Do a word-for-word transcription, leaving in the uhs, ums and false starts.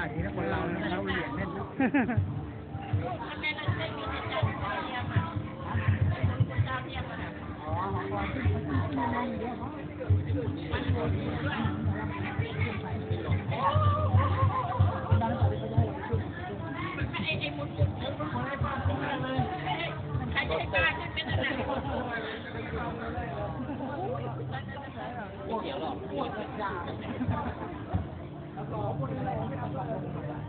ทีนะคนเราเราเหลี่ยมเล่นเกี่ยวหรอก